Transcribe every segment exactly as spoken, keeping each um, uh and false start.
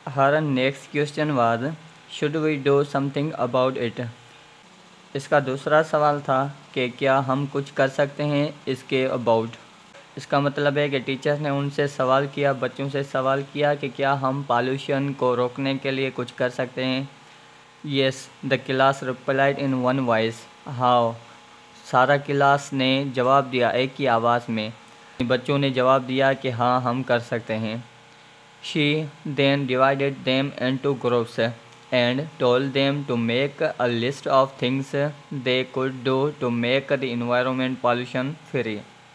Her next question was should we do something about it. इसका दूसरा सवाल था कि क्या हम कुछ कर सकते हैं इसके अबाउट। इसका मतलब है कि टीचर ने उनसे सवाल किया, बच्चों से सवाल किया कि क्या हम पॉल्यूशन को रोकने के लिए कुछ कर सकते हैं। Yes the class replied in one voice. हाउ सारा क्लास ने जवाब दिया एक ही आवाज़ में। बच्चों ने जवाब दिया कि हाँ हम कर सकते हैं। She then divided them into groups and told them to make a list of things they could do to make the environment pollution free.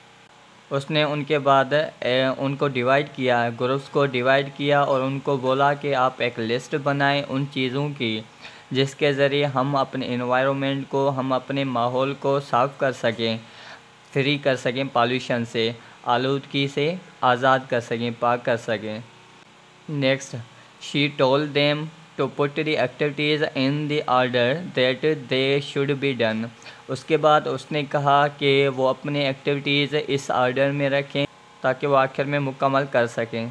उसने उनके बाद ए, उनको डिवाइड किया, ग्रुप्स को डिवाइड किया और उनको बोला कि आप एक लिस्ट बनाएं उन चीज़ों की जिसके ज़रिए हम अपने इन्वायरमेंट को, हम अपने माहौल को साफ़ कर सकें, फ्री कर सकें, पॉल्यूशन से, आलूदगी से आज़ाद कर सकें, पाक कर सकें। Next she told them to put the activities in the order that they should be done. उसके बाद उसने कहा कि वो अपनी एक्टिविटीज़ इस ऑर्डर में रखें ताकि वो आखिर में मुकम्मल कर सकें।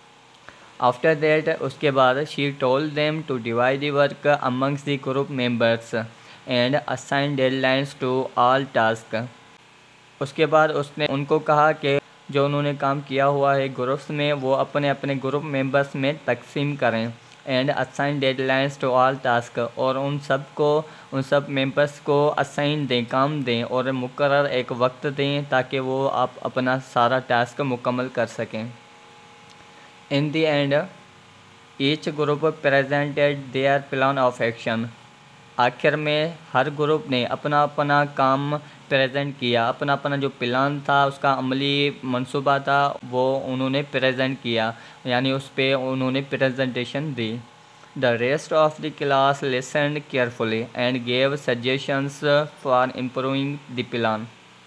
आफ्टर दैट उसके बाद she told them to divide the work amongst the group members and assign deadlines to all task. उसके बाद उसने उनको कहा कि जो उन्होंने काम किया हुआ है ग्रुप्स में वो अपने अपने ग्रुप मेंबर्स में तकसीम करें and assign deadlines to all task, और उन सब को उन सब मेंबर्स को असाइन दें, काम दें और मुकर्रर एक वक्त दें ताकि वो आप अपना सारा टास्क मुकम्मल कर सकें। In the end each group presented their plan of action. आखिर में हर ग्रुप ने अपना अपना काम प्रेजेंट किया, अपना अपना जो प्लान था उसका अमली मंसूबा था वो उन्होंने प्रेजेंट किया, यानी उस पर उन्होंने प्रेजेंटेशन दी। The rest of the class listened carefully and gave suggestions for improving the plan.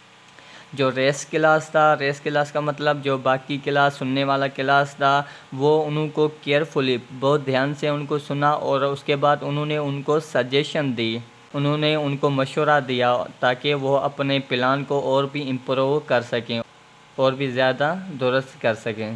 जो रेस्ट क्लास था, रेस्ट क्लास का मतलब जो बाकी क्लास सुनने वाला क्लास था, वो उनको केयरफुली बहुत ध्यान से उनको सुना और उसके बाद उन्होंने उनको सजेशन दी, उन्होंने उनको मशवरा दिया ताकि वो अपने प्लान को और भी इम्प्रूव कर सकें और भी ज़्यादा दुरुस्त कर सकें।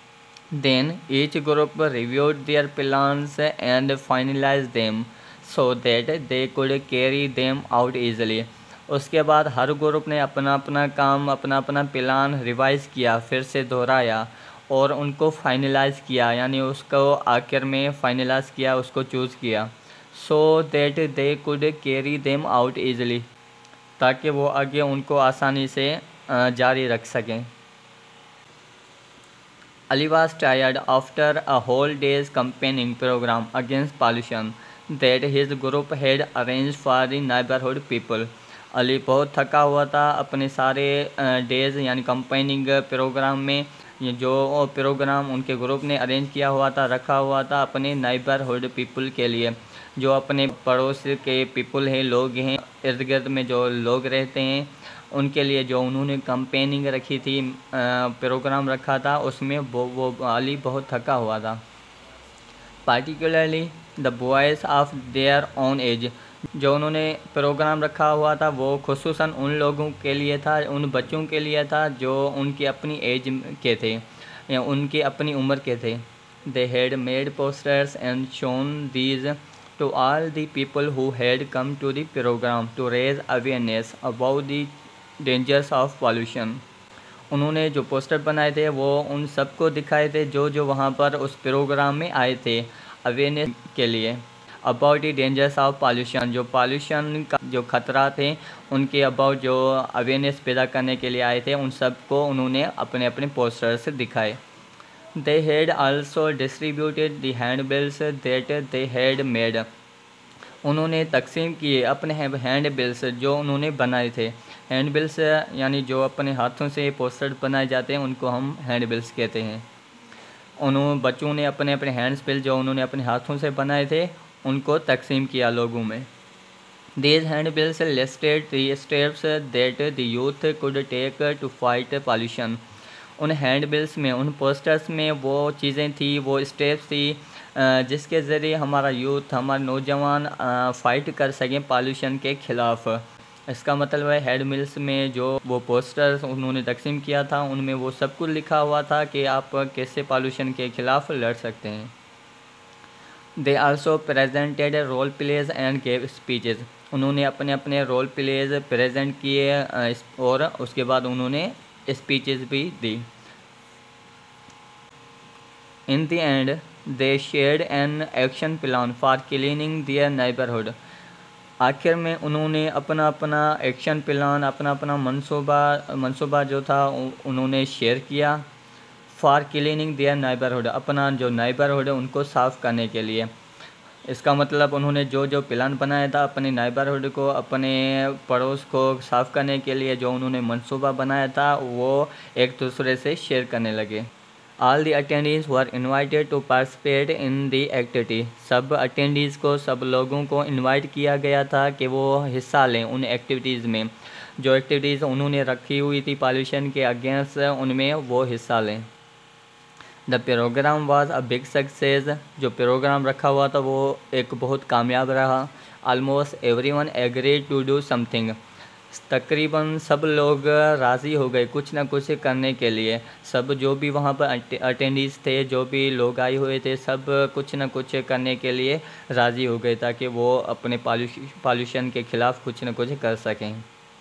Then each group reviewed their plans and finalize them so that they could carry them out easily. उसके बाद हर ग्रुप ने अपना अपना काम, अपना अपना प्लान रिवाइज़ किया, फिर से दोहराया और उनको फाइनलाइज़ किया, यानी उसको आखिर में फाइनलाइज़ किया, उसको चूज़ किया। So that they could carry them out easily, ताकि वो आगे उनको आसानी से जारी रख सकें। Ali was tired after a whole day's campaigning program against pollution that his group had arranged for the neighborhood people. Ali बहुत थका हुआ था अपने सारे डेज़ यानी कंपेनिंग प्रोग्राम में, ये जो प्रोग्राम उनके ग्रुप ने अरेंज किया हुआ था, रखा हुआ था अपने नाइबरहुड पीपल के लिए, जो अपने पड़ोस के पीपल हैं, लोग हैं, इर्द गिर्द में जो लोग रहते हैं उनके लिए जो उन्होंने कंपेनिंग रखी थी, प्रोग्राम रखा था, उसमें वो वो अली बहुत थका हुआ था। Particularly the boys of their own age, जो उन्होंने प्रोग्राम रखा हुआ था वो खुसूसन उन लोगों के लिए था, उन बच्चों के लिए था जो उनकी अपनी एज के थे या उनकी अपनी उम्र के थे। They had made posters and shown these to all the people who had come to the program to raise awareness about the dangers of pollution. उन्होंने जो पोस्टर बनाए थे वो उन सबको दिखाए थे जो जो वहाँ पर उस प्रोग्राम में आए थे अवेयरनेस के लिए, about the dangers of pollution, जो पॉल्यूशन का जो खतरा थे उनके अबाउट जो अवेयरनेस पैदा करने के लिए आए थे, उन सबको उन्होंने अपने अपने पोस्टर्स दिखाए। They had also distributed the handbills that they had made, उन्होंने तकसीम किए अपने हैंड बिल्स जो उन्होंने बनाए थे। हैंड बिल्स यानी जो अपने हाथों से पोस्टर बनाए जाते हैं उनको हम हैंड बिल्स कहते हैं। उन्होंने बच्चों ने अपने अपने हैंड्स बिल जो उन्होंने अपने हाथों से बनाए थे उनको तकसीम किया लोगों में। These handbills listed the steps that the youth could take to fight pollution. उन हैंड बिल्स में, उन पोस्टर्स में वो चीज़ें थी, वो स्टेप्स थी जिसके ज़रिए हमारा यूथ, हमारे नौजवान फ़ाइट कर सकें पॉल्यूशन के ख़िलाफ़। इसका मतलब है हैंड बिल्स में जो वो पोस्टर्स उन्होंने तकसीम किया था उनमें वो सब कुछ लिखा हुआ था कि आप कैसे पॉल्यूशन के ख़िलाफ़ लड़ सकते हैं। They also presented role plays and gave speeches. उन्होंने अपने अपने रोल प्लेज प्रेजेंट किए और उसके बाद उन्होंने स्पीचेज भी दी। In the end they shared an action plan for cleaning their neighbourhood. आखिर में उन्होंने अपना अपना एक्शन प्लान, अपना अपना मनसूबा मनसूबा जो था उन्होंने शेयर किया। फॉर क्लीनिंग दियर नेबरहुड, अपना जो नेबरहुड है उनको साफ़ करने के लिए। इसका मतलब उन्होंने जो जो प्लान बनाया था अपने नेबरहुड को, अपने पड़ोस को साफ़ करने के लिए, जो उन्होंने मनसूबा बनाया था वो एक दूसरे से शेयर करने लगे। All the attendees were invited to participate in the activity। सब attendees को, सब लोगों को इनवाइट किया गया था कि वो हिस्सा लें उन एक्टिविटीज़ में। जो एक्टिविटीज़ उन्होंने रखी हुई थी पॉल्यूशन के अगेंस्ट, उनमें वो हिस्सा लें। The program was a big success. जो प्रोग्राम रखा हुआ था वो एक बहुत कामयाब रहा। Almost everyone agreed to do something. तकरीबन सब लोग राज़ी हो गए कुछ ना कुछ करने के लिए। सब जो भी वहाँ पर अटेंडीज थे, जो भी लोग आए हुए थे, सब कुछ ना कुछ करने के लिए राज़ी हो गए ताकि वो अपने पॉल्यूशन के ख़िलाफ़ कुछ ना कुछ कर सकें।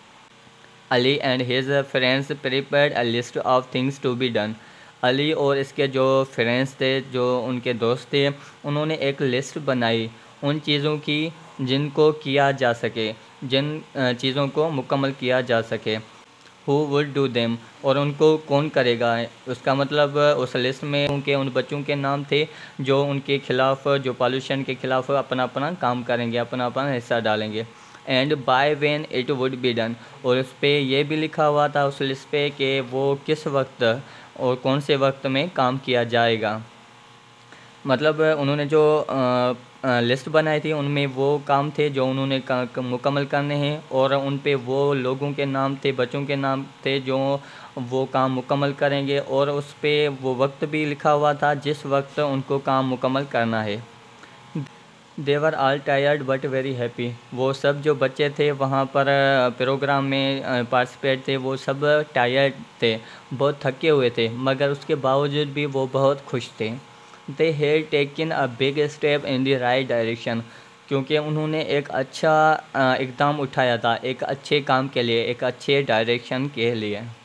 Ali and his friends prepared a list of things to be done. Ali और इसके जो फ्रेंड्स थे, जो उनके दोस्त थे, उन्होंने एक लिस्ट बनाई उन चीज़ों की जिनको किया जा सके, जिन चीज़ों को मुकम्मल किया जा सके। हु वुड डू देम, और उनको कौन करेगा। उसका मतलब उस लिस्ट में उनके उन बच्चों के नाम थे जो उनके ख़िलाफ़, जो पॉल्यूशन के ख़िलाफ़ अपना अपना काम करेंगे, अपना अपना हिस्सा डालेंगे। And by when it would be done, और उस पर यह भी लिखा हुआ था उस लिस्ट पे कि वो किस वक्त और कौन से वक्त में काम किया जाएगा। मतलब उन्होंने जो आ, आ, लिस्ट बनाई थी उनमें वो काम थे जो उन्होंने मुकम्मल करने हैं, और उन पे वो लोगों के नाम थे, बच्चों के नाम थे जो वो काम मुकम्मल करेंगे, और उस पे वो वक्त भी लिखा हुआ था जिस वक्त उनको काम मुकम्मल करना है। They were all tired but very happy. वो सब जो बच्चे थे वहाँ पर प्रोग्राम में पार्टिसिपेट थे, वो सब टायर्ड थे, बहुत थके हुए थे, मगर उसके बावजूद भी वो बहुत खुश थे। They had taken a big step in the right direction, क्योंकि उन्होंने एक अच्छा इकदाम उठाया था एक अच्छे काम के लिए, एक अच्छे डायरेक्शन के लिए।